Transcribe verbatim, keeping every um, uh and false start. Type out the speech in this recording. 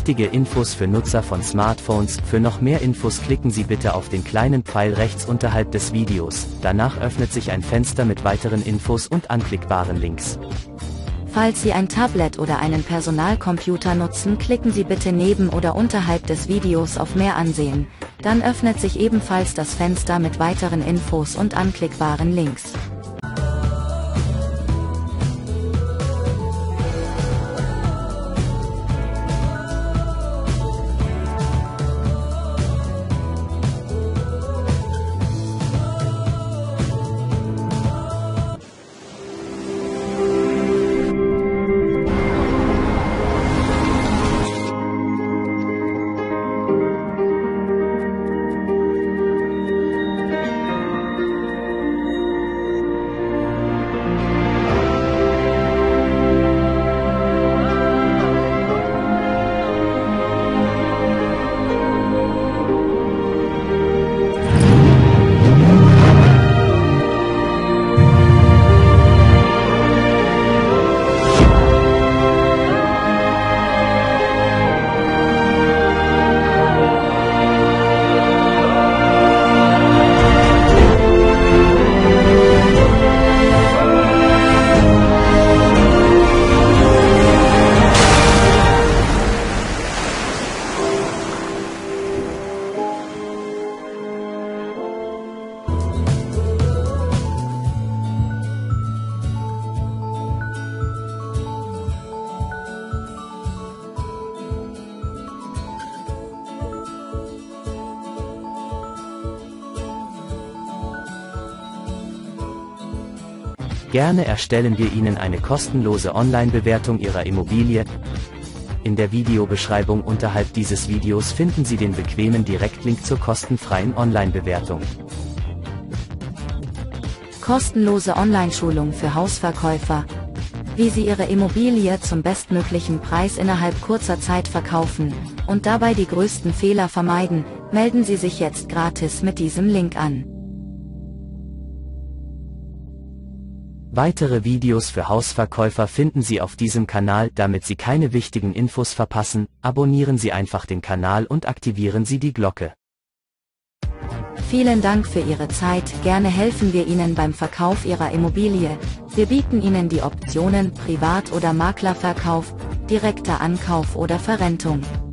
Wichtige Infos für Nutzer von Smartphones. Für noch mehr Infos klicken Sie bitte auf den kleinen Pfeil rechts unterhalb des Videos. Danach öffnet sich ein Fenster mit weiteren Infos und anklickbaren Links. Falls Sie ein Tablet oder einen Personalcomputer nutzen, klicken Sie bitte neben oder unterhalb des Videos auf Mehr ansehen. Dann öffnet sich ebenfalls das Fenster mit weiteren Infos und anklickbaren Links. Gerne erstellen wir Ihnen eine kostenlose Online-Bewertung Ihrer Immobilie. In der Videobeschreibung unterhalb dieses Videos finden Sie den bequemen Direktlink zur kostenfreien Online-Bewertung. Kostenlose Online-Schulung für Hausverkäufer. Wie Sie Ihre Immobilie zum bestmöglichen Preis innerhalb kurzer Zeit verkaufen und dabei die größten Fehler vermeiden, melden Sie sich jetzt gratis mit diesem Link an. Weitere Videos für Hausverkäufer finden Sie auf diesem Kanal. Damit Sie keine wichtigen Infos verpassen, abonnieren Sie einfach den Kanal und aktivieren Sie die Glocke. Vielen Dank für Ihre Zeit. Gerne helfen wir Ihnen beim Verkauf Ihrer Immobilie. Wir bieten Ihnen die Optionen Privat- oder Maklerverkauf, direkter Ankauf oder Verrentung.